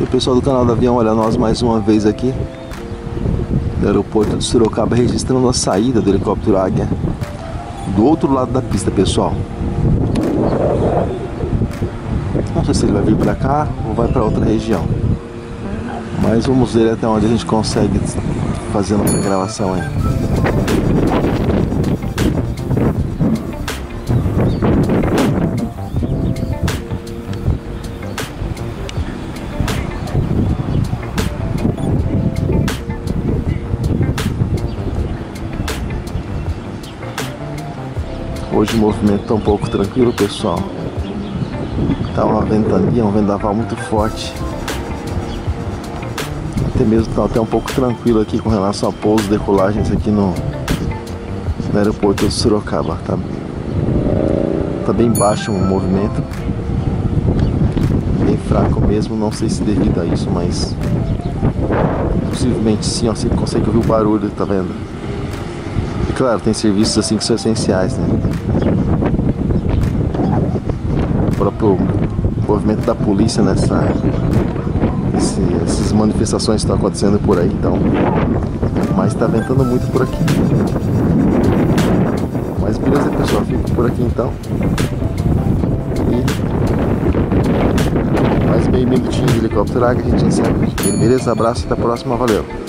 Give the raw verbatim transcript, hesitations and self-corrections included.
pessoal do canal do Avião, olha nós mais uma vez aqui no aeroporto de Sorocaba, registrando a saída do helicóptero Águia do outro lado da pista, pessoal. Não sei se ele vai vir para cá ou vai para outra região, mas vamos ver até onde a gente consegue fazer a nossa gravação aí. Hoje o movimento está um pouco tranquilo, pessoal. Tá uma ventania, um vendaval muito forte. Até mesmo está até um pouco tranquilo aqui com relação a pousos e decolagens aqui no, no aeroporto de Sorocaba. Tá, tá bem baixo o movimento, bem fraco mesmo. Não sei se devido a isso, mas possivelmente sim. Ó, você consegue ouvir o barulho, tá vendo? E claro, tem serviços assim que são essenciais, né? O próprio movimento da polícia nessa esse, essas manifestações que estão acontecendo por aí, então. Mas tá ventando muito por aqui. Mas beleza, pessoal, fico por aqui então. E mais meio minutinho de helicóptero Águia, a gente encerra aqui. Beleza? Abraço, até a próxima, valeu!